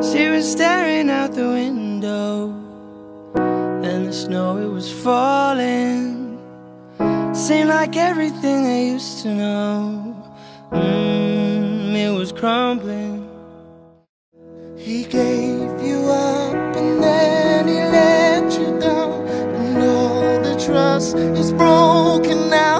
She was staring out the window, and the snow, it was falling. Seemed like everything I used to know, it was crumbling. He gave you up and then he let you down, and all the trust is broken now.